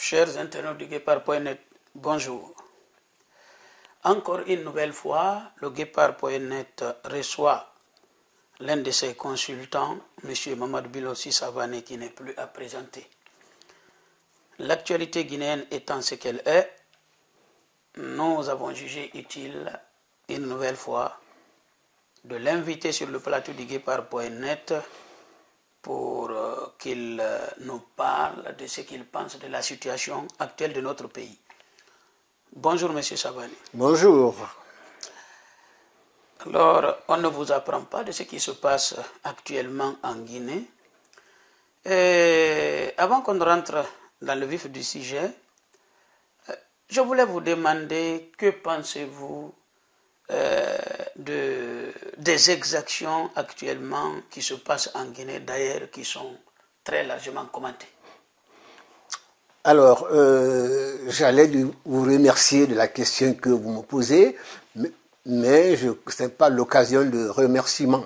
Chers internautes du Guépard.net, bonjour. Encore une nouvelle fois, le Guépard.net reçoit l'un de ses consultants, M. Mamadou Bilossi Savané, qui n'est plus à présenter. L'actualité guinéenne étant ce qu'elle est, nous avons jugé utile une nouvelle fois de l'inviter sur le plateau du Guépard.net pour qu'il nous parle de ce qu'il pense de la situation actuelle de notre pays. Bonjour, M. Savané. Bonjour. Alors, on ne vous apprend pas de ce qui se passe actuellement en Guinée. Et avant qu'on rentre dans le vif du sujet, je voulais vous demander que pensez-vous des exactions actuellement qui se passent en Guinée, d'ailleurs, qui sont très largement commentées. Alors, j'allais vous remercier de la question que vous me posez, mais ce n'est pas l'occasion de remerciement.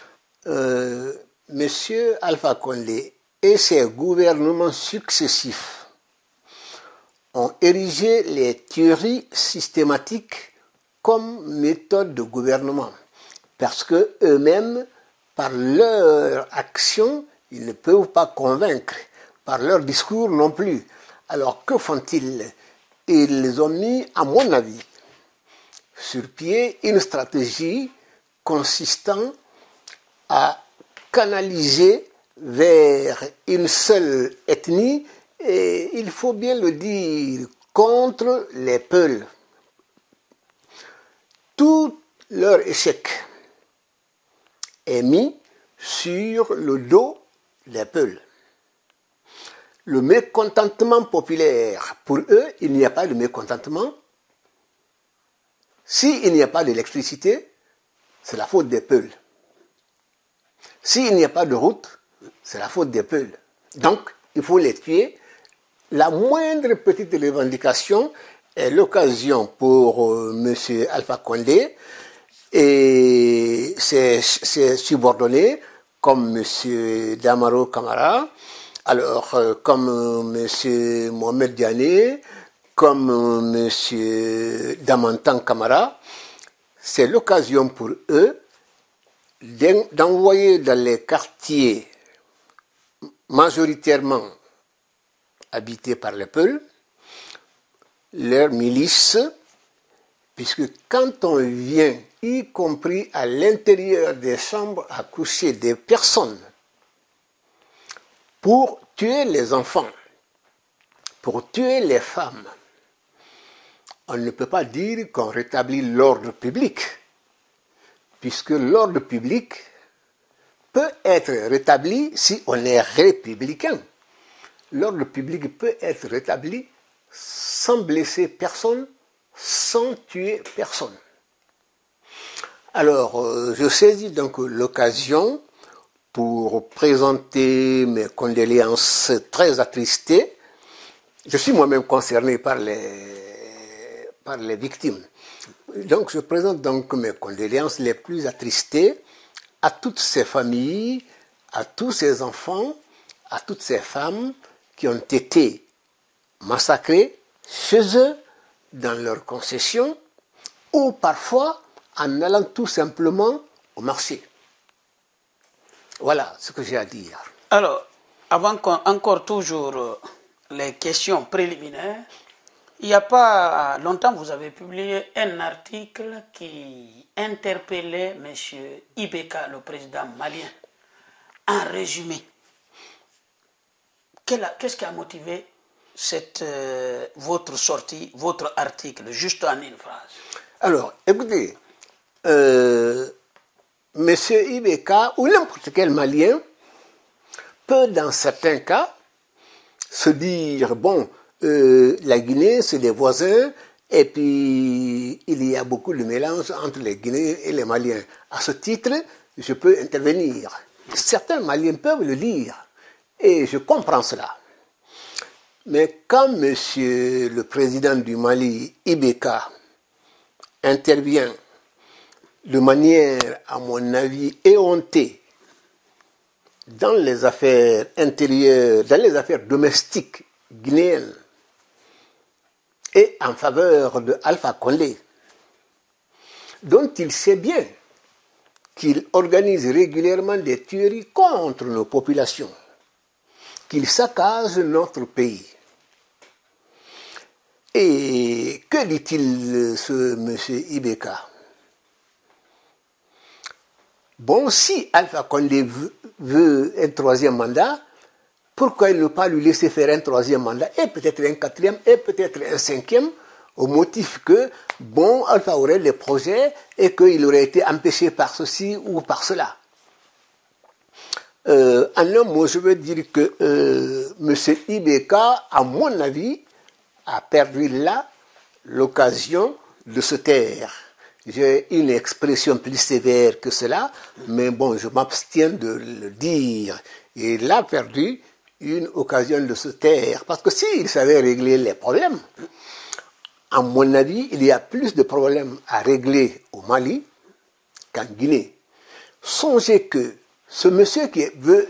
Monsieur Alpha Condé et ses gouvernements successifs ont érigé les théories systématiques comme méthode de gouvernement, parce que eux-mêmes, par leur action, ils ne peuvent pas convaincre, par leur discours non plus. Alors que font-ils? Ils ont mis, à mon avis, sur pied une stratégie consistant à canaliser vers une seule ethnie, et il faut bien le dire, contre les Peuls. Tout leur échec est mis sur le dos des Peuls. Le mécontentement populaire, pour eux, il n'y a pas de mécontentement. S'il n'y a pas d'électricité, c'est la faute des Peuls. S'il n'y a pas de route, c'est la faute des Peuls. Donc, il faut les tuer. La moindre petite revendication est l'occasion pour M. Alpha Condé et ses subordonnés, comme M. Damaro Camara, alors comme M. Mohamed Diané, comme M. Damantan Camara. C'est l'occasion pour eux d'envoyer dans les quartiers majoritairement habités par les Peuls leurs milices, puisque quand on vient, y compris à l'intérieur des chambres à coucher des personnes, pour tuer les enfants, pour tuer les femmes, on ne peut pas dire qu'on rétablit l'ordre public, puisque l'ordre public peut être rétabli si on est républicain. L'ordre public peut être rétabli sans blesser personne, sans tuer personne. Alors, je saisis donc l'occasion pour présenter mes condoléances très attristées. Je suis moi-même concerné par les victimes. Donc, je présente donc mes condoléances les plus attristées à toutes ces familles, à tous ces enfants, à toutes ces femmes qui ont été massacrés chez eux, dans leurs concessions, ou parfois en allant tout simplement au marché. Voilà ce que j'ai à dire. Alors, avant encore toujours les questions préliminaires, il n'y a pas longtemps, vous avez publié un article qui interpellait M. Ibeka, le président malien. En résumé, qu'est-ce qui a motivé votre sortie, votre article, juste en une phrase? Alors, écoutez, M. Ibeka ou n'importe quel Malien peut, dans certains cas, se dire, bon, la Guinée, c'est des voisins, et puis il y a beaucoup de mélange entre les Guinéens et les Maliens. À ce titre, je peux intervenir. Certains Maliens peuvent le dire, et je comprends cela. Mais quand monsieur le président du Mali, Ibeka, intervient de manière, à mon avis, éhontée dans les affaires intérieures, dans les affaires domestiques guinéennes, et en faveur de Alpha Condé, dont il sait bien qu'il organise régulièrement des tueries contre nos populations, qu'il saccage notre pays. Et que dit-il, ce monsieur Ibeka? Bon, si Alpha Condé veut un troisième mandat, pourquoi il ne pas lui laisser faire un troisième mandat, et peut-être un quatrième, et peut-être un cinquième, au motif que, bon, Alpha aurait des projets et qu'il aurait été empêché par ceci ou par cela. En un mot, je veux dire que M. Ibeka, à mon avis, a perdu là l'occasion de se taire. J'ai une expression plus sévère que cela, mais bon, je m'abstiens de le dire. Il a perdu une occasion de se taire, parce que s'il savait régler les problèmes, à mon avis, il y a plus de problèmes à régler au Mali qu'en Guinée. Songez que ce monsieur qui veut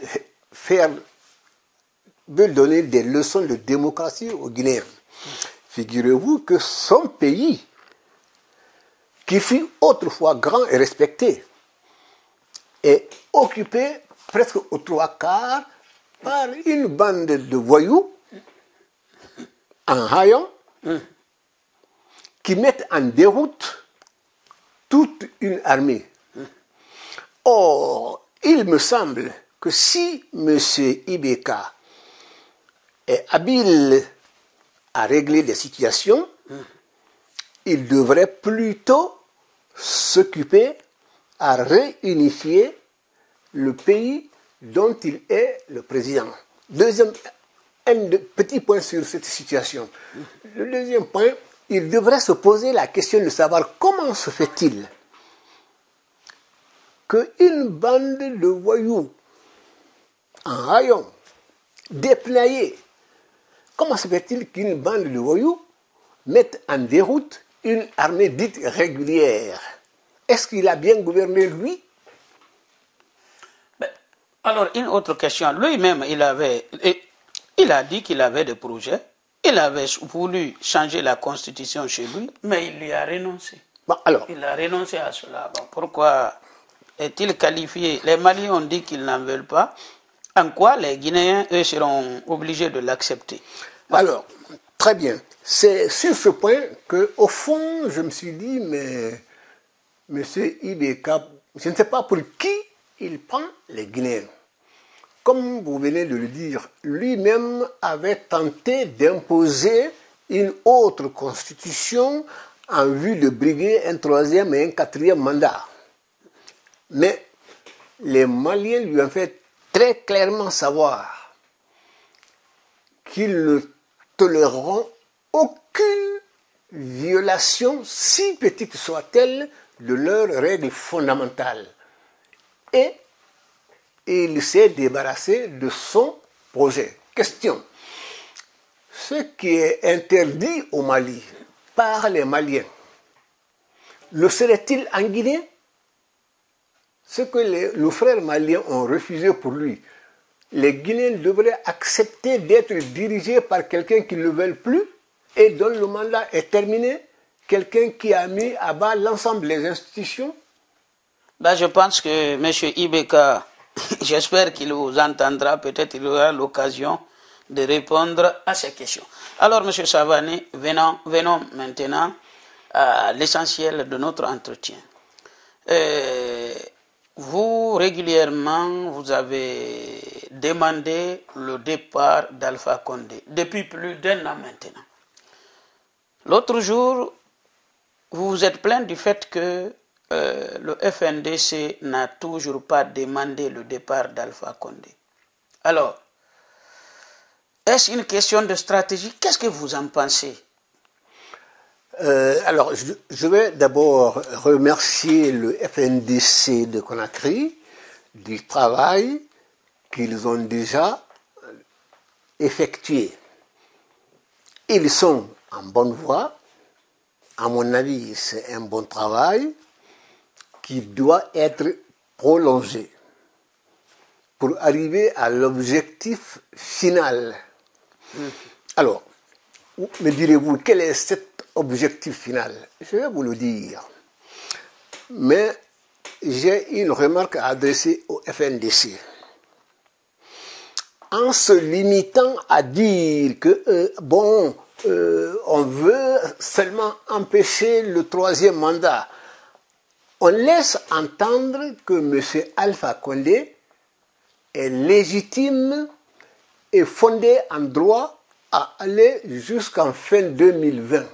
donner des leçons de démocratie aux Guinéens, figurez-vous que son pays, qui fut autrefois grand et respecté, est occupé presque aux trois quarts par une bande de voyous en haillons qui mettent en déroute toute une armée. Or, il me semble que si M. Ibeka est habile à régler des situations, il devrait plutôt s'occuper à réunifier le pays dont il est le président. Un petit point sur cette situation. Le deuxième point, il devrait se poser la question de savoir comment se fait-il qu'une bande de voyous en haillons, déployés, comment se fait-il qu'une bande de voyous mette en déroute une armée dite régulière? Est-ce qu'il a bien gouverné, lui? Alors, une autre question. Lui-même, il a dit qu'il avait des projets. Il avait voulu changer la constitution chez lui, mais il lui a renoncé. Bon, alors. Il a renoncé à cela. Bon, pourquoi est-il qualifié? Les Maliens ont dit qu'ils n'en veulent pas. En quoi les Guinéens, eux, seront obligés de l'accepter? Bon. Alors, très bien. C'est sur ce point qu'au fond, je me suis dit, mais M. Ibeka, je ne sais pas pour qui il prend les Guinéens. Comme vous venez de le dire, lui-même avait tenté d'imposer une autre constitution en vue de briguer un troisième et un quatrième mandat. Mais les Maliens lui ont fait très clairement savoir qu'ils ne toléreront aucune violation, si petite soit-elle, de leurs règles fondamentales. Et il s'est débarrassé de son projet. Question. Ce qui est interdit au Mali par les Maliens, le serait-il en Guinée? Ce que nos frères maliens ont refusé pour lui, les Guinéens devraient accepter d'être dirigés par quelqu'un qu'ils ne veulent plus et dont le mandat est terminé, quelqu'un qui a mis à bas l'ensemble des institutions? Je pense que M. Ibeka, j'espère qu'il vous entendra, peut-être il aura l'occasion de répondre à ces questions. Alors, M. Savané, venons maintenant à l'essentiel de notre entretien. Vous, régulièrement, vous avez demandé le départ d'Alpha Condé depuis plus d'1 an maintenant. L'autre jour, vous vous êtes plaint du fait que le FNDC n'a toujours pas demandé le départ d'Alpha Condé. Alors, est-ce une question de stratégie? Qu'est-ce que vous en pensez? Alors, je vais d'abord remercier le FNDC de Conakry du travail qu'ils ont déjà effectué. Ils sont en bonne voie. À mon avis, c'est un bon travail qui doit être prolongé pour arriver à l'objectif final. Alors, me direz-vous, quel est cet objectif final? Je vais vous le dire. Mais j'ai une remarque à adresser au FNDC. En se limitant à dire que, on veut seulement empêcher le troisième mandat, on laisse entendre que M. Alpha Condé est légitime et fondé en droit à aller jusqu'en fin 2020.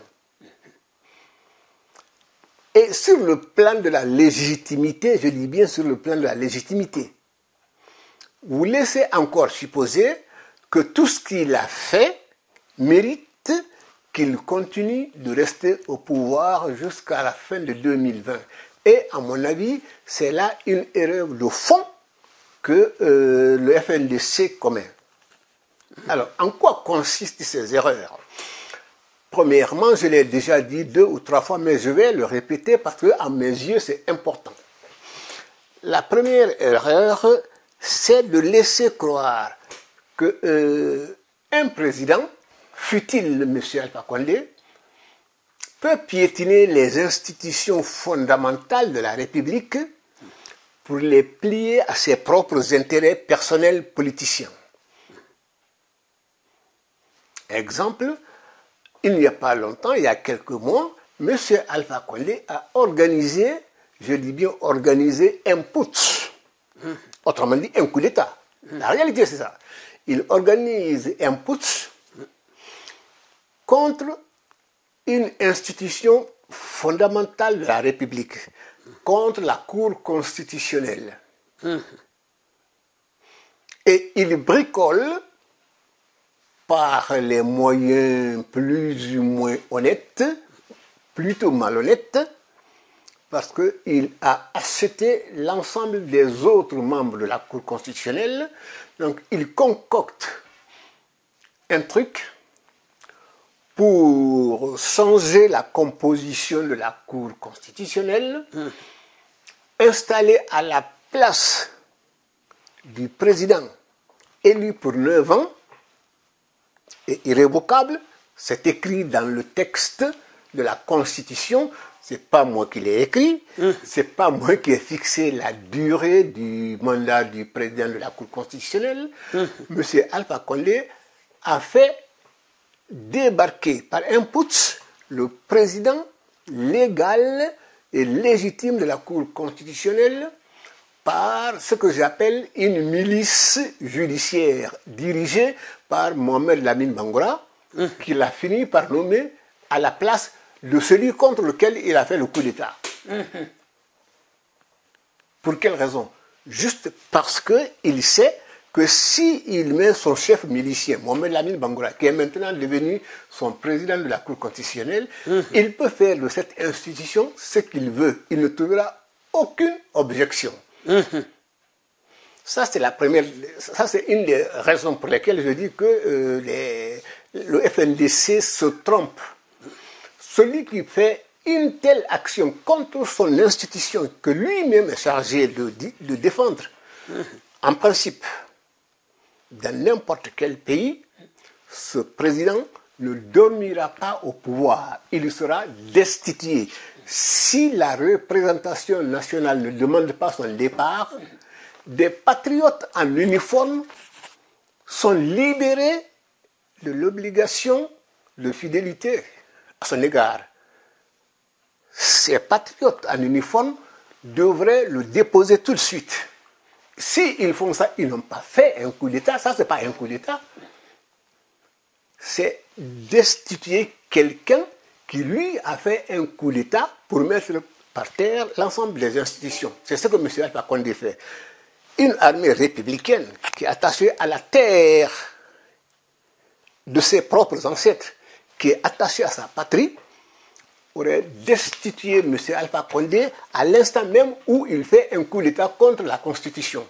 Et sur le plan de la légitimité, je dis bien sur le plan de la légitimité, vous laissez encore supposer que tout ce qu'il a fait mérite qu'il continue de rester au pouvoir jusqu'à la fin de 2020. Et à mon avis, c'est là une erreur de fond que le FNDC commet. Alors, en quoi consistent ces erreurs? Premièrement, je l'ai déjà dit 2 ou 3 fois, mais je vais le répéter parce que à mes yeux, c'est important. La première erreur, c'est de laisser croire que un président, fût-il M. Alpha Condé, peut piétiner les institutions fondamentales de la République pour les plier à ses propres intérêts personnels politiciens. Exemple, il n'y a pas longtemps, il y a quelques mois, M. Alpha Condé a organisé, je dis bien organisé, un putsch. Autrement dit, un coup d'État. La réalité, c'est ça. Il organise un putsch contre une institution fondamentale de la République, contre la Cour constitutionnelle. Et il bricole par les moyens plus ou moins honnêtes, plutôt malhonnêtes, parce qu'il a acheté l'ensemble des autres membres de la Cour constitutionnelle. Donc il concocte un truc pour changer la composition de la Cour constitutionnelle, installer à la place du président élu pour 9 ans, et irrévocable, c'est écrit dans le texte de la Constitution, c'est pas moi qui l'ai écrit, c'est pas moi qui ai fixé la durée du mandat du président de la Cour constitutionnelle. Monsieur Alpha Condé a fait débarquer par un putsch le président légal et légitime de la Cour constitutionnelle par ce que j'appelle une milice judiciaire dirigée par Mohamed Lamine Bangoura, qu'il a fini par nommer à la place de celui contre lequel il a fait le coup d'État. Pour quelle raison? Juste parce qu'il sait que s'il met son chef milicien, Mohamed Lamine Bangoura, qui est maintenant devenu son président de la Cour constitutionnelle, il peut faire de cette institution ce qu'il veut. Il ne trouvera aucune objection. Ça, c'est la première. Ça, c'est une des raisons pour lesquelles je dis que le FNDC se trompe. Celui qui fait une telle action contre son institution que lui-même est chargé de défendre, en principe, dans n'importe quel pays, ce président ne dormira pas au pouvoir. Il sera destitué. Si la représentation nationale ne demande pas son départ, des patriotes en uniforme sont libérés de l'obligation de fidélité à son égard. Ces patriotes en uniforme devraient le déposer tout de suite. S'ils font ça, ils n'ont pas fait un coup d'État. Ça, ce n'est pas un coup d'État. C'est destituer quelqu'un qui, lui, a fait un coup d'État pour mettre par terre l'ensemble des institutions. C'est ce que M. Alpha Condé fait. Une armée républicaine qui est attachée à la terre de ses propres ancêtres, qui est attachée à sa patrie, aurait destitué M. Alpha Condé à l'instant même où il fait un coup d'État contre la Constitution.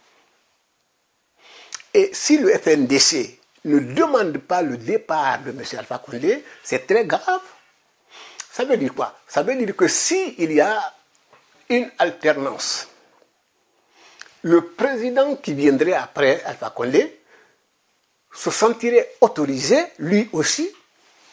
Et si le FNDC ne demande pas le départ de M. Alpha Condé, c'est très grave. Ça veut dire quoi? Ça veut dire que s'il y a une alternance, le président qui viendrait après Alpha Condé se sentirait autorisé, lui aussi,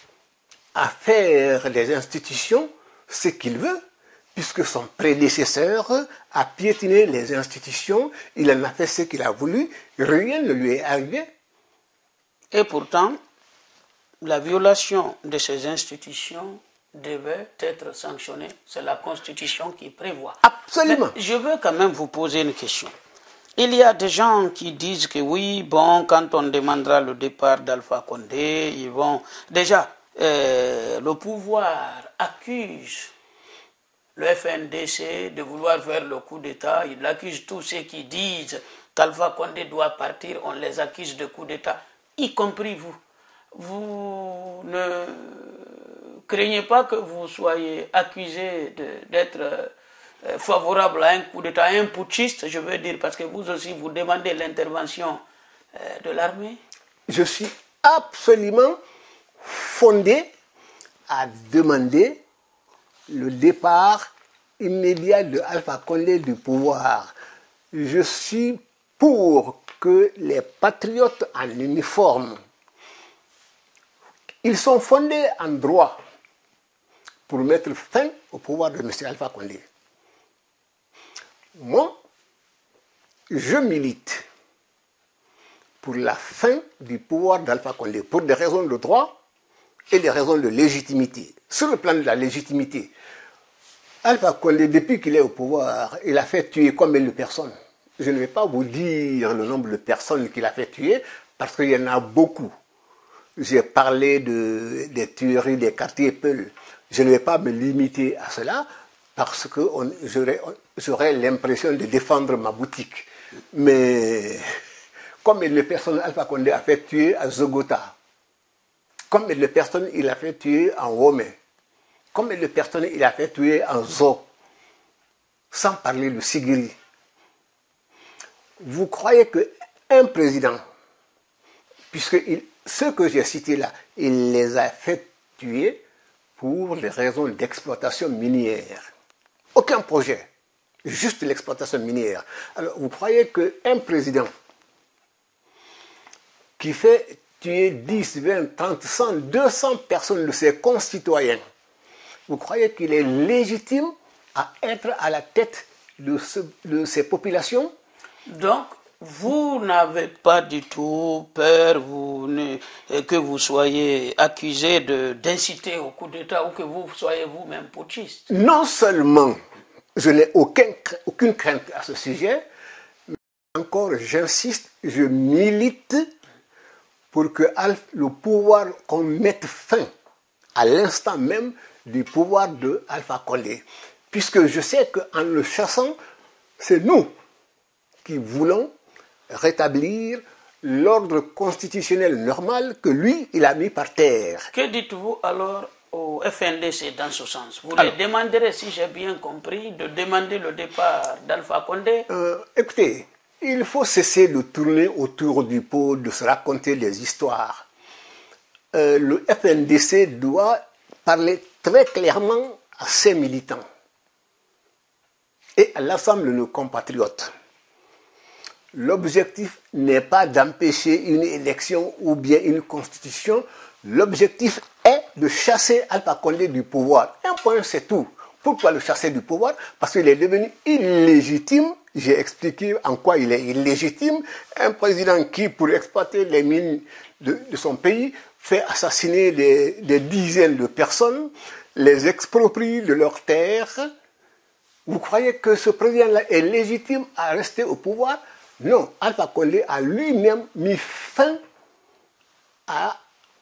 à faire des institutions ce qu'il veut, puisque son prédécesseur a piétiné les institutions, il en a fait ce qu'il a voulu, rien ne lui est arrivé. Et pourtant, la violation de ces institutions devait être sanctionnée. C'est la Constitution qui prévoit. Absolument. Mais je veux quand même vous poser une question. Il y a des gens qui disent que oui, bon, quand on demandera le départ d'Alpha Condé, ils vont... Déjà, le pouvoir accuse le FNDC de vouloir faire le coup d'État. Il accuse tous ceux qui disent qu'Alpha Condé doit partir. On les accuse de coup d'État, y compris vous. Vous ne craignez pas que vous soyez accusé d'être favorable à un coup d'État, un putschiste, je veux dire, parce que vous aussi, vous demandez l'intervention de l'armée? Je suis absolument fondé à demander le départ immédiat de Alpha Condé du pouvoir. Je suis pour que les patriotes en uniforme, ils sont fondés en droit pour mettre fin au pouvoir de M. Alpha Condé. Moi, je milite pour la fin du pouvoir d'Alpha Condé, pour des raisons de droit et des raisons de légitimité. Sur le plan de la légitimité, Alpha Condé, depuis qu'il est au pouvoir, il a fait tuer combien de personnes? Je ne vais pas vous dire le nombre de personnes qu'il a fait tuer, parce qu'il y en a beaucoup. J'ai parlé des tueries des quartiers Peul. Je ne vais pas me limiter à cela, parce que j'aurais l'impression de défendre ma boutique. Mais combien de personnes Alpha Condé a fait tuer à Zogota? Combien de personnes il a fait tuer en Womé? Combien de personnes il a fait tuer en Zo? Sans parler de Sigiri. Vous croyez qu'un président, puisque ceux que j'ai cités là, il les a fait tuer pour les raisons d'exploitation minière? Aucun projet, juste l'exploitation minière. Alors, vous croyez qu'un président qui fait tuer 10, 20, 30, 100, 200 personnes de ses concitoyens, vous croyez qu'il est légitime à être à la tête de ces populations? Donc, vous n'avez pas du tout peur que vous soyez accusé d'inciter au coup d'État ou que vous soyez vous-même putschiste? Non seulement je n'ai aucune crainte à ce sujet, mais encore j'insiste, je milite pour que le pouvoir, qu'on mette fin à l'instant même du pouvoir de Alpha Condé. Puisque je sais qu'en le chassant, c'est nous qui voulons rétablir l'ordre constitutionnel normal que lui, il a mis par terre. Que dites-vous alors au FNDC dans ce sens? Vous les demanderez, si j'ai bien compris, de demander le départ d'Alpha Condé? Écoutez, il faut cesser de tourner autour du pot, de se raconter des histoires. Le FNDC doit parler très clairement à ses militants et à l'ensemble de nos compatriotes. L'objectif n'est pas d'empêcher une élection ou bien une constitution. L'objectif est de chasser Alpha Condé du pouvoir. Un point, c'est tout. Pourquoi le chasser du pouvoir? Parce qu'il est devenu illégitime. J'ai expliqué en quoi il est illégitime. Un président qui, pour exploiter les mines de son pays, fait assassiner des dizaines de personnes, les exproprie de leurs terres. Vous croyez que ce président-là est légitime à rester au pouvoir? Non, Alpha Condé a lui-même mis fin à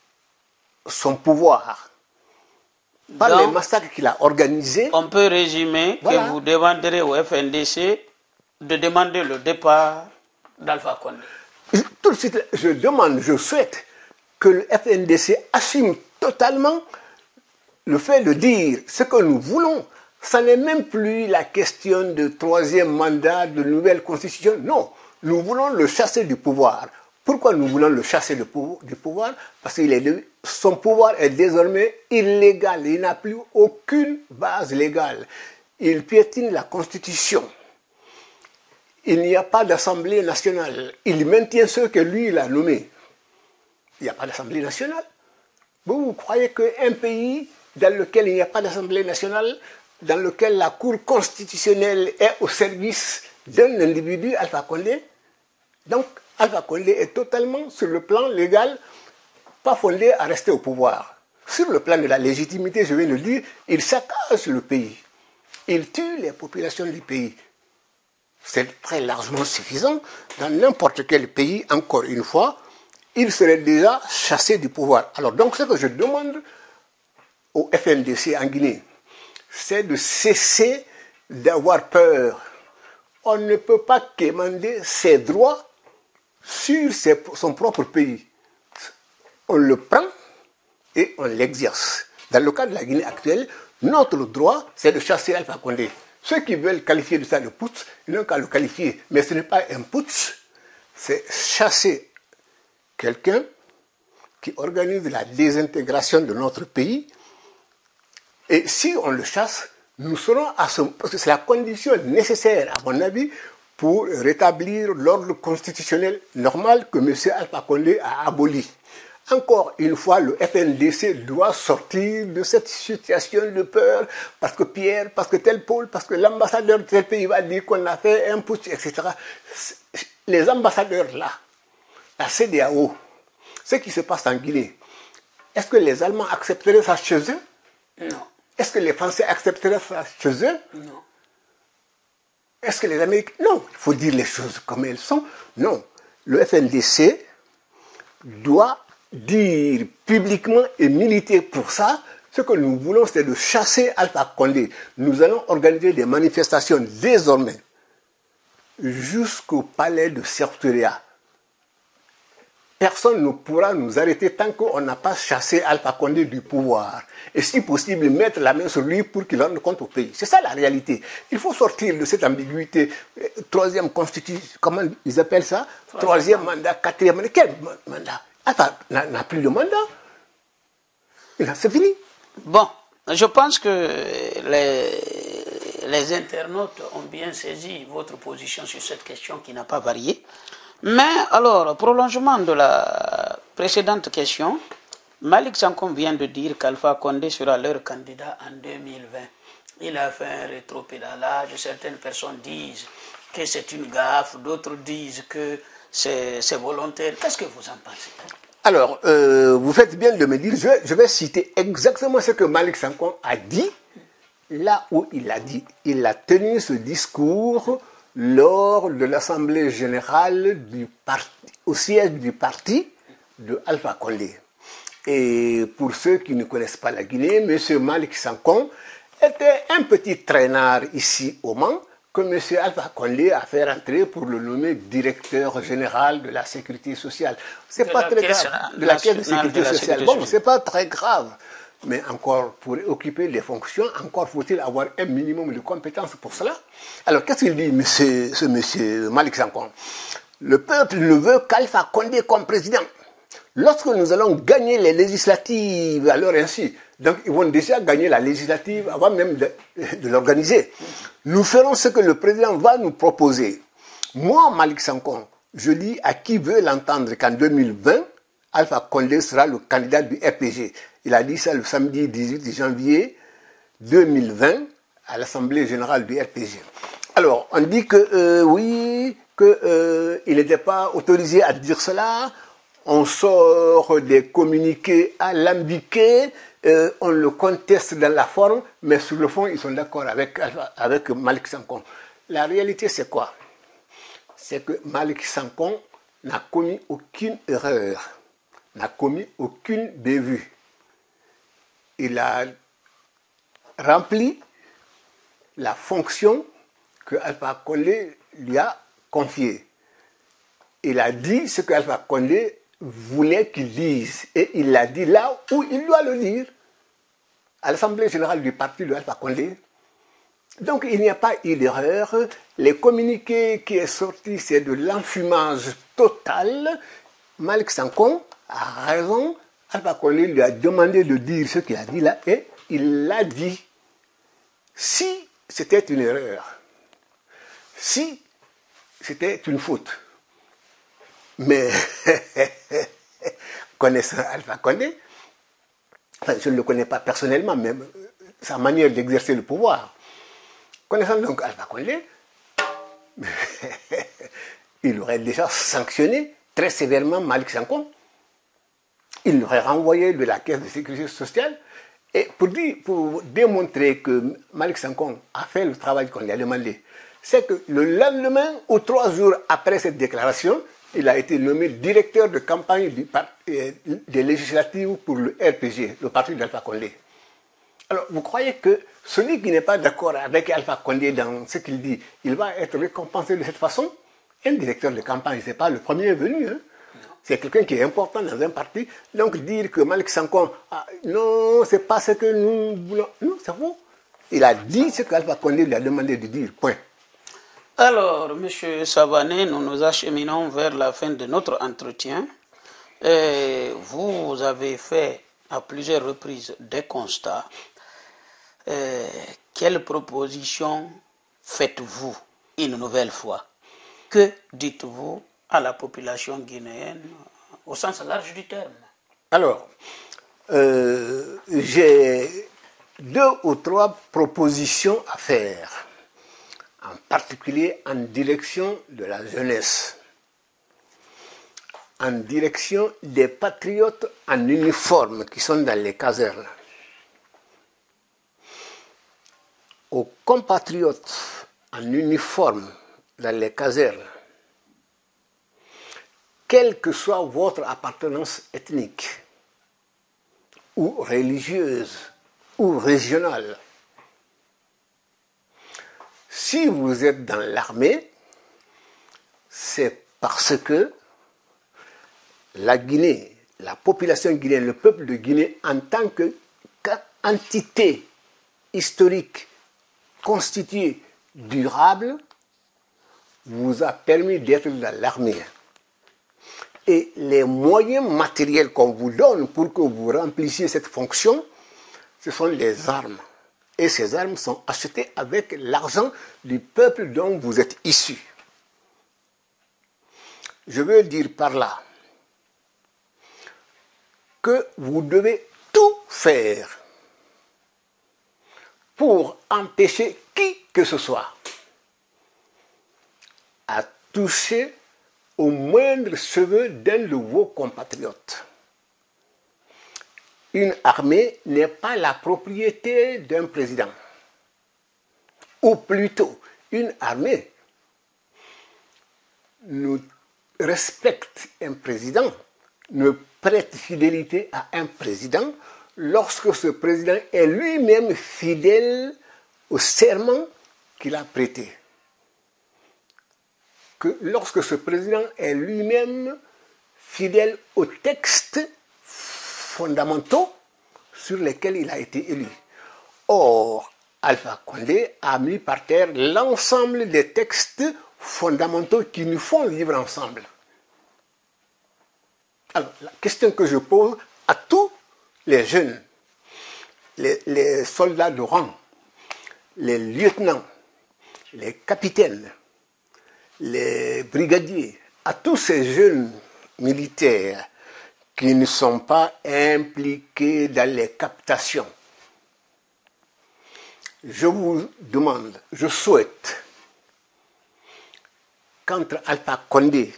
son pouvoir par les massacres qu'il a organisés. On peut résumer que vous demanderez au FNDC de demander le départ d'Alpha Condé. Tout de suite, je souhaite que le FNDC assume totalement le fait de dire ce que nous voulons. Ça n'est même plus la question de troisième mandat, de nouvelle constitution. Non, nous voulons le chasser du pouvoir. Pourquoi nous voulons le chasser du pouvoir? Parce que son pouvoir est désormais illégal. Il n'a plus aucune base légale. Il piétine la Constitution. Il n'y a pas d'Assemblée nationale. Il maintient ceux que lui, il a nommés. Il n'y a pas d'Assemblée nationale. Vous croyez qu'un pays dans lequel il n'y a pas d'Assemblée nationale, dans lequel la Cour constitutionnelle est au service d'un individu, Alpha Condé, donc Alpha Condé est totalement, sur le plan légal, pas fondé à rester au pouvoir. Sur le plan de la légitimité, je viens de le dire, il saccage le pays. Il tue les populations du pays. C'est très largement suffisant. Dans n'importe quel pays, encore une fois, il serait déjà chassé du pouvoir. Alors donc ce que je demande au FNDC en Guinée, c'est de cesser d'avoir peur. On ne peut pas quémander ses droits sur son propre pays. On le prend et on l'exerce. Dans le cas de la Guinée actuelle, notre droit, c'est de chasser Alpha Condé. Ceux qui veulent qualifier de ça de putsch, ils n'ont qu'à le qualifier. Mais ce n'est pas un putsch, c'est chasser quelqu'un qui organise la désintégration de notre pays. Et si on le chasse, nous serons à ce... Parce que c'est la condition nécessaire, à mon avis, pour rétablir l'ordre constitutionnel normal que M. Alpha Condé a aboli. Encore une fois, le FNDC doit sortir de cette situation de peur parce que Pierre, parce que tel pôle, parce que l'ambassadeur de tel pays va dire qu'on a fait un putsch, etc. Les ambassadeurs là, la CEDEAO, ce qui se passe en Guinée, est-ce que les Allemands accepteraient ça chez eux? Non. Est-ce que les Français accepteraient ça chez eux? Non. Est-ce que les Américains... Non, il faut dire les choses comme elles sont. Non, le FNDC doit dire publiquement et militer pour ça. Ce que nous voulons, c'est de chasser Alpha Condé. Nous allons organiser des manifestations désormais jusqu'au palais de Sertoria. Personne ne pourra nous arrêter tant qu'on n'a pas chassé Alpha Condé du pouvoir. Et si possible, mettre la main sur lui pour qu'il rende compte au pays. C'est ça la réalité. Il faut sortir de cette ambiguïté. Troisième constitution, comment ils appellent ça? Troisième mandat, quatrième mandat. Quel mandat? Alpha n'a plus de mandat. C'est fini. Bon, je pense que les internautes ont bien saisi votre position sur cette question qui n'a pas varié. Mais alors, prolongement de la précédente question, Malick Sankom vient de dire qu'Alpha Condé sera leur candidat en 2020. Il a fait un rétropédalage. Certaines personnes disent que c'est une gaffe, d'autres disent que c'est volontaire. Qu'est-ce que vous en pensez? Alors, vous faites bien de me dire, je vais citer exactement ce que Malick Sankom a dit, là où il a dit. Il a tenu ce discours lors de l'Assemblée générale au siège du parti de Alpha Condé. Et pour ceux qui ne connaissent pas la Guinée, M. Malick Sankom était un petit traînard ici au Mans que M. Alpha Condé a fait rentrer pour le nommer directeur général de la sécurité sociale. C'est pas très grave. De la caisse de sécurité sociale. Bon, c'est pas très grave. Mais encore, pour occuper les fonctions, encore faut-il avoir un minimum de compétences pour cela. Alors, qu'est-ce qu'il dit, ce monsieur Malick Sankom? Le peuple ne veut qu'Alpha Condé comme président. Lorsque nous allons gagner les législatives à leur insu, donc ils vont déjà gagner la législative avant même de l'organiser, nous ferons ce que le président va nous proposer. Moi, Malick Sankom, je dis à qui veut l'entendre qu'en 2020, Alpha Condé sera le candidat du RPG. Il a dit ça le samedi 18 janvier 2020 à l'Assemblée générale du RPG. Alors, on dit que oui, qu'il n'était pas autorisé à dire cela. On sort des communiqués alambiqués, on le conteste dans la forme, mais sur le fond, ils sont d'accord avec Malick Sankom. La réalité, c'est quoi? C'est que Malick Sankom n'a commis aucune erreur, n'a commis aucune bévue. Il a rempli la fonction que Alpha Condé lui a confiée. Il a dit ce que Alpha Condé voulait qu'il dise. Et il l'a dit là où il doit le dire, à l'Assemblée générale du parti de Alpha Condé. Donc il n'y a pas eu d'erreur. Les communiqués qui est sorti, c'est de l'enfumage total. Malick Sankom a raison. Alpha Condé lui a demandé de dire ce qu'il a dit là, et il l'a dit. Si c'était une erreur, si c'était une faute, mais connaissant Alpha Condé, enfin je ne le connais pas personnellement, mais sa manière d'exercer le pouvoir. Connaissant donc Alpha Condé, il aurait déjà sanctionné très sévèrement Malick Sanko. Il l'aurait renvoyé de la caisse de sécurité sociale. Et pour démontrer que Malick Sanko a fait le travail qu'on lui a demandé, c'est que le lendemain ou 3 jours après cette déclaration, il a été nommé directeur de campagne des législatives pour le RPG, le parti d'Alpha Condé. Alors, vous croyez que celui qui n'est pas d'accord avec Alpha Condé dans ce qu'il dit, il va être récompensé de cette façon? Un directeur de campagne, ce n'est pas le premier venu. Hein? C'est quelqu'un qui est important dans un parti. Donc, dire que Malick Sanko, non, c'est pas ce que nous voulons. Non, c'est faux. Il a dit ce qu'Alpha Condé lui a demandé de dire. Point. Alors, M. Savané, nous nous acheminons vers la fin de notre entretien. Vous avez fait à plusieurs reprises des constats. Quelle proposition faites-vous une nouvelle fois? Que dites-vous à la population guinéenne au sens large du terme? Alors, j'ai 2 ou 3 propositions à faire, en particulier en direction de la jeunesse, en direction des patriotes en uniforme qui sont dans les casernes, aux compatriotes en uniforme dans les casernes, quelle que soit votre appartenance ethnique, ou religieuse, ou régionale. Si vous êtes dans l'armée, c'est parce que la Guinée, la population guinéenne, le peuple de Guinée, en tant qu'entité historique constituée, durable, vous a permis d'être dans l'armée. Et les moyens matériels qu'on vous donne pour que vous remplissiez cette fonction, ce sont les armes. Et ces armes sont achetées avec l'argent du peuple dont vous êtes issu. Je veux dire par là que vous devez tout faire pour empêcher qui que ce soit à toucher au moindre cheveu d'un de vos compatriotes. Une armée n'est pas la propriété d'un président. Ou plutôt, une armée ne respecte un président, ne prête fidélité à un président lorsque ce président est lui-même fidèle au serment qu'il a prêté. Que lorsque ce président est lui-même fidèle aux textes fondamentaux sur lesquels il a été élu. Or, Alpha Condé a mis par terre l'ensemble des textes fondamentaux qui nous font vivre ensemble. Alors, la question que je pose à tous les jeunes, les soldats de rang, les lieutenants, les capitaines, les brigadiers, à tous ces jeunes militaires qui ne sont pas impliqués dans les captations. Je vous demande, je souhaite qu'entre Alpha Condé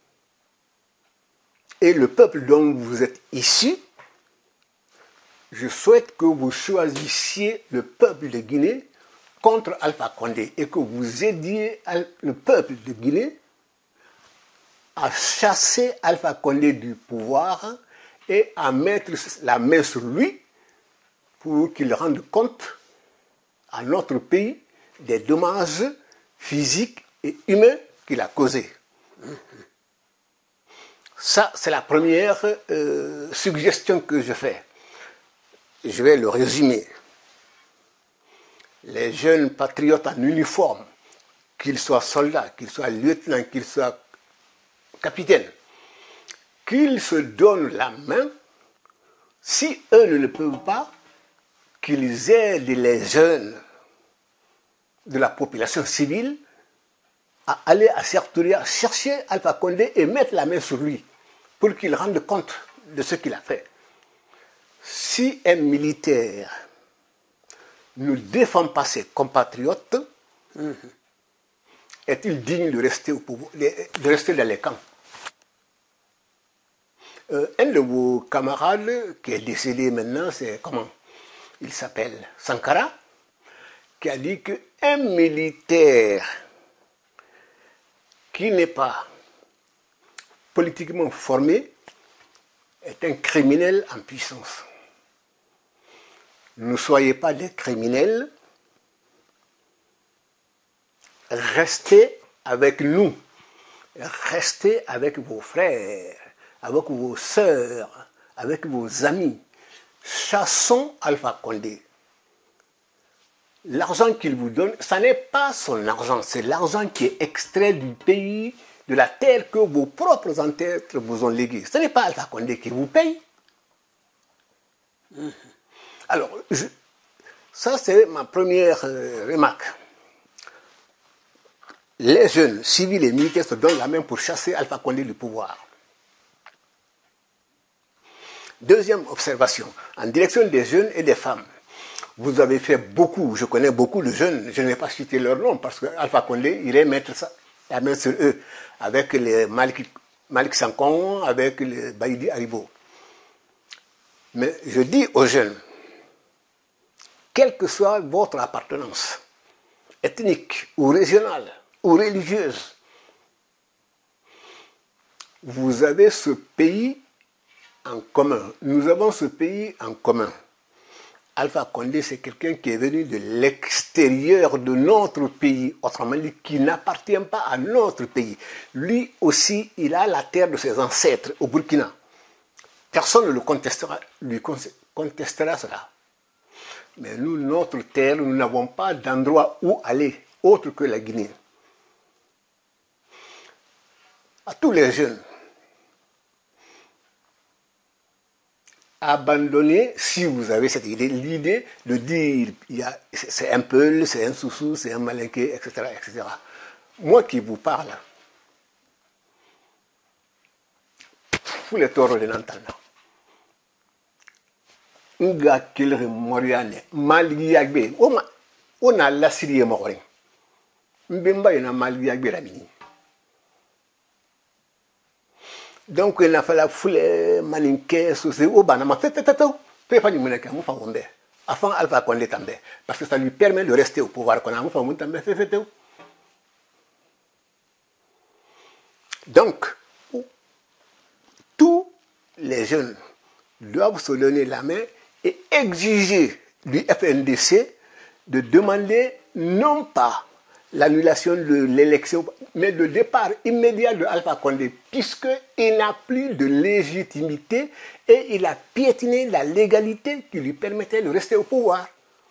et le peuple dont vous êtes issus, je souhaite que vous choisissiez le peuple de Guinée contre Alpha Condé et que vous aidiez le peuple de Guinée à chasser Alpha Condé du pouvoir et à mettre la main sur lui pour qu'il rende compte à notre pays des dommages physiques et humains qu'il a causés. Ça, c'est la première suggestion que je fais. Je vais le résumer. Les jeunes patriotes en uniforme, qu'ils soient soldats, qu'ils soient lieutenants, qu'ils soient capitaines, qu'ils se donnent la main, si eux ne le peuvent pas, qu'ils aident les jeunes de la population civile à aller à Sertoria chercher Alpha Condé et mettre la main sur lui pour qu'il rende compte de ce qu'il a fait. Si si un militaire ne défend pas ses compatriotes, est-il digne de rester au pouvoir, de rester dans les camps? Un de vos camarades qui est décédé maintenant, c'est comment? Il s'appelle Sankara, qui a dit qu'un militaire qui n'est pas politiquement formé est un criminel en puissance. Ne soyez pas des criminels, restez avec nous, restez avec vos frères, avec vos sœurs, avec vos amis. Chassons Alpha Condé. L'argent qu'il vous donne, ce n'est pas son argent, c'est l'argent qui est extrait du pays, de la terre que vos propres ancêtres vous ont légué. Ce n'est pas Alpha Condé qui vous paye. Alors, ça c'est ma première remarque. Les jeunes civils et militaires se donnent la main pour chasser Alpha Condé du pouvoir. Deuxième observation, en direction des jeunes et des femmes. Vous avez fait beaucoup, je connais beaucoup de jeunes, je ne vais pas citer leur nom parce que Alpha Condé irait mettre ça, la main sur eux, avec les Malik Sankon, avec les Baïdi Haribo. Mais je dis aux jeunes, quelle que soit votre appartenance, ethnique ou régionale ou religieuse, vous avez ce pays en commun. Nous avons ce pays en commun. Alpha Condé, c'est quelqu'un qui est venu de l'extérieur de notre pays, autrement dit, qui n'appartient pas à notre pays. Lui aussi, il a la terre de ses ancêtres au Burkina. Personne ne le contestera, lui contestera cela. Mais nous, notre terre, nous n'avons pas d'endroit où aller, autre que la Guinée. À tous les jeunes, abandonnez, si vous avez cette idée, l'idée de dire c'est un Peul, c'est un Soussou, c'est un Malinké, etc., etc. Moi qui vous parle, vous les taureaux de l'entendant. Nga kilre moriane, malgi yagbe, on a la Syrie mori. Mbemba yana malgi yagbe ramini. Donc il a fallu fouler maninké souci au banama fait pas du monaka moufa wombe afin Alpha Condé tambe parce que ça lui permet de rester au pouvoir qu'on a moufa tambe fait. Donc tous les jeunes doivent se donner la main et exiger du FNDC de demander non pas l'annulation de l'élection, mais le départ immédiat de Alpha Condé, puisqu'il n'a plus de légitimité et il a piétiné la légalité qui lui permettait de rester au pouvoir.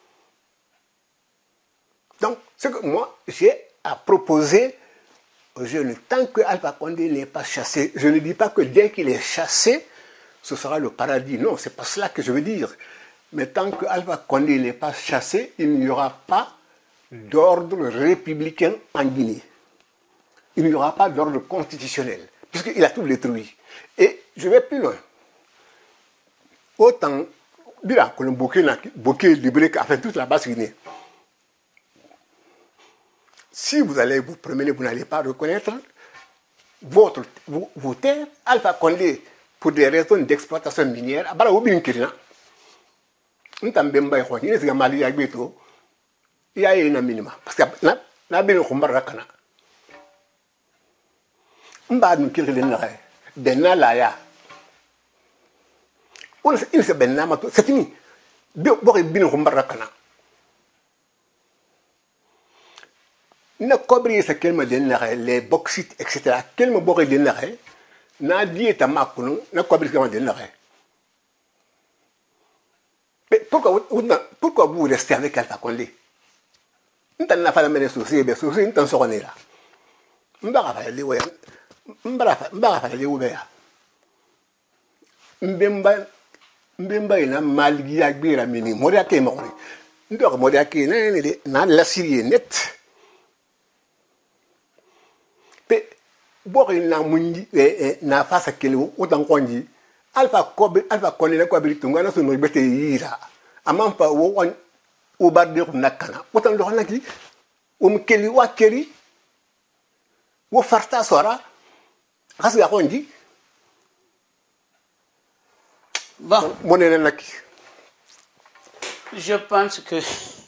Donc, ce que moi, j'ai à proposer aux jeunes, tant que Alpha Condé n'est pas chassé, je ne dis pas que dès qu'il est chassé, ce sera le paradis. Non, c'est pas cela que je veux dire. Mais tant que Alpha Condé n'est pas chassé, il n'y aura pas d'ordre républicain en Guinée. Il n'y aura pas d'ordre constitutionnel, puisqu'il a tout détruit. Et je vais plus loin. Autant, dire que le bouquet du brick a fait toute la basse Guinée. Si vous allez vous promener, vous n'allez pas reconnaître vos terres. Alpha Condé, pour des raisons d'exploitation minière, abala obin kirina. Ntambemba y ni mali ya beto. Il y a un minimum. Parce que na bien kumbarra kana. Mba nu kirle na benna la ya. On il se benna ma c'est fini. Bo bien kumbarra kana. Na cobri sa kelma den la les bauxites etc. Kelma bo den la na dieta makunu na cobri sa den la. Mais pourquoi vous restez avec Alpha Condé? Nous n'avons pas de soucis, mais soucis, nous sommes là. Nous n'avons pas de soucis. Nous n'avons pas de soucis. Mbemba ina malgi agbira mini moria ke mori. Ndo moria ke na la Syrie net. Pe bori na mundi na fasa kele o dan konji Alpha Condé ko abiri tunga na sunu bete yira. Amampa wo o barde ko nakana. Wotan do naki o mkeli wa keri wo farta sora. Kasi ya konji. Bon. Monene naki. Je pense que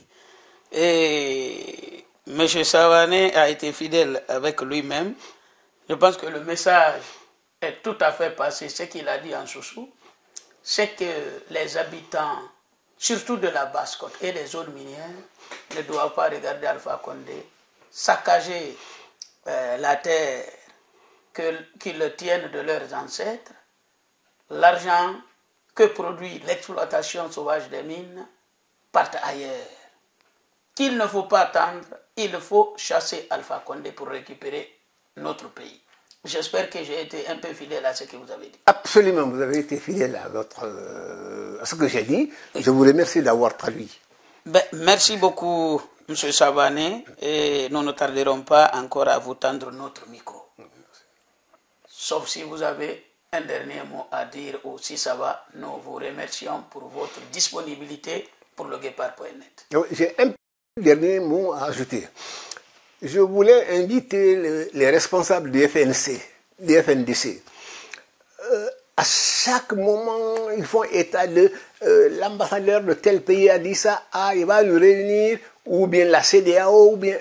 M. Savané a été fidèle avec lui-même. Je pense que le message est tout à fait passé. Ce qu'il a dit en Soussou, c'est que les habitants, surtout de la Basse-Côte et des zones minières, ne doivent pas regarder Alpha Condé saccager la terre qu'ils tiennent de leurs ancêtres, l'argent que produit l'exploitation sauvage des mines parte ailleurs. Qu'il ne faut pas attendre, il faut chasser Alpha Condé pour récupérer notre pays. J'espère que j'ai été un peu fidèle à ce que vous avez dit. Absolument, vous avez été fidèle à ce que j'ai dit. Je vous remercie d'avoir traduit. Ben, merci beaucoup, M. Savané, et nous ne tarderons pas encore à vous tendre notre micro. Sauf si vous avez un dernier mot à dire ou si ça va, nous vous remercions pour votre disponibilité pour le Guépard.net. J'ai un dernier mot à ajouter. Je voulais inviter les responsables du FNDC. À chaque moment, ils font état de l'ambassadeur de tel pays a dit ça, il va nous réunir, ou bien la CEDEAO, ou bien...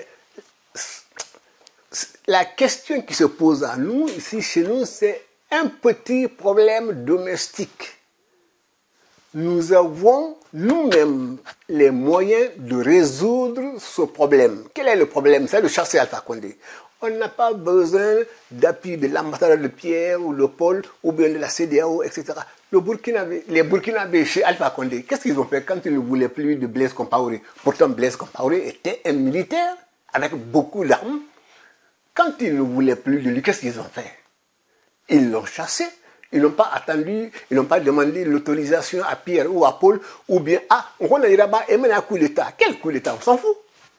La question qui se pose à nous, ici chez nous, c'est un petit problème domestique. Nous avons nous-mêmes les moyens de résoudre ce problème. Quel est le problème? C'est de chasser Alpha Condé. On n'a pas besoin d'appui de l'ambassadeur de Pierre ou de Paul ou bien de la CEDEAO, etc. Les Burkinabés chez Alpha Condé, qu'est-ce qu'ils ont fait quand ils ne voulaient plus de Blaise Compaoré? Pourtant, Blaise Compaoré était un militaire avec beaucoup d'armes. Quand ils ne voulaient plus de lui, qu'est-ce qu'ils ont fait? Ils l'ont chassé. Ils n'ont pas attendu, ils n'ont pas demandé l'autorisation à Pierre ou à Paul, ou bien, on ira bas et mener un coup d'État. Quel coup d'État? On s'en fout.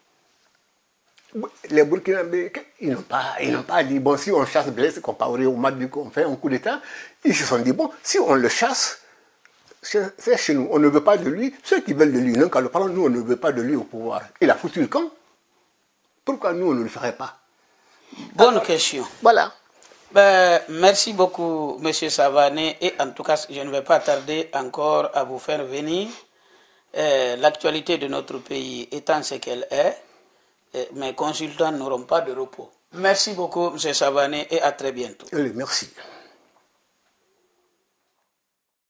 Les Burkinabés, ils n'ont pas dit, bon, si on chasse Blaise Compaoré au Mali, qu'on fait un coup d'État, ils se sont dit, bon, si on le chasse, c'est chez nous, on ne veut pas de lui. Ceux qui veulent de lui, non, quand le parlons, nous, on ne veut pas de lui au pouvoir. Il a foutu le camp. Pourquoi nous, on ne le ferait pas? Bonne question. Voilà. Ben, merci beaucoup, M. Savané, et en tout cas, je ne vais pas tarder encore à vous faire venir. L'actualité de notre pays étant ce qu'elle est, mes consultants n'auront pas de repos. Merci beaucoup, M. Savané, et à très bientôt. Merci.